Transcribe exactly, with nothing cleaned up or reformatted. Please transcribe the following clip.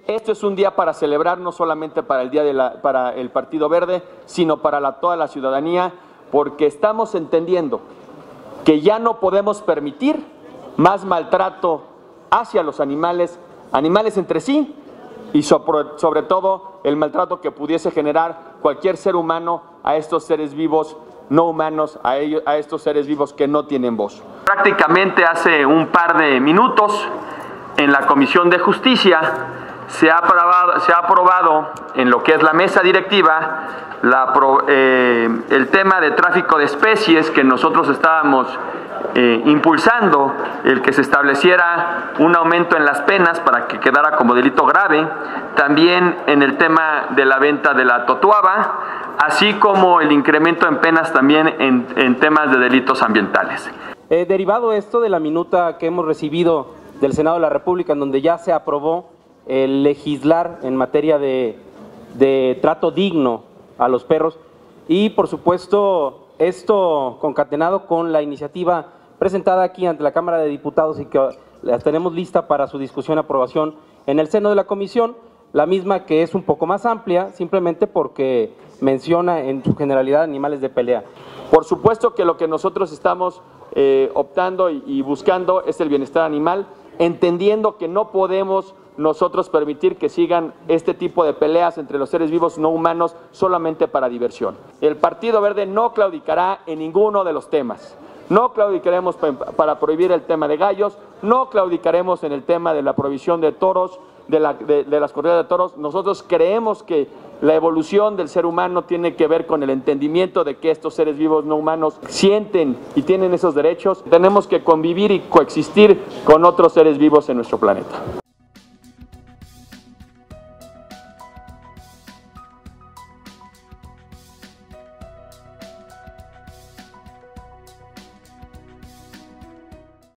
Esto es un día para celebrar, no solamente para el día de la, para el Partido Verde, sino para la, toda la ciudadanía, porque estamos entendiendo que ya no podemos permitir más maltrato hacia los animales, animales entre sí, y sobre, sobre todo el maltrato que pudiese generar cualquier ser humano a estos seres vivos no humanos, a, ellos, a estos seres vivos que no tienen voz. Prácticamente hace un par de minutos en la Comisión de Justicia se ha aprobado, se ha aprobado en lo que es la mesa directiva la, eh, el tema de tráfico de especies que nosotros estábamos eh, impulsando, el que se estableciera un aumento en las penas para que quedara como delito grave, también en el tema de la venta de la totuaba, así como el incremento en penas también en, en temas de delitos ambientales. Eh, derivado esto de la minuta que hemos recibido del Senado de la República, en donde ya se aprobó el legislar en materia de, de trato digno a los perros, y por supuesto esto concatenado con la iniciativa presentada aquí ante la Cámara de Diputados y que la tenemos lista para su discusión y aprobación en el seno de la comisión, la misma que es un poco más amplia, simplemente porque menciona en su generalidad animales de pelea. Por supuesto que lo que nosotros estamos eh, optando y, y buscando es el bienestar animal, entendiendo que no podemos nosotros permitir que sigan este tipo de peleas entre los seres vivos no humanos solamente para diversión. El Partido Verde no claudicará en ninguno de los temas. No claudicaremos para prohibir el tema de gallos, no claudicaremos en el tema de la prohibición de toros, de, la, de, de las corridas de toros. Nosotros creemos que la evolución del ser humano tiene que ver con el entendimiento de que estos seres vivos no humanos sienten y tienen esos derechos. Tenemos que convivir y coexistir con otros seres vivos en nuestro planeta.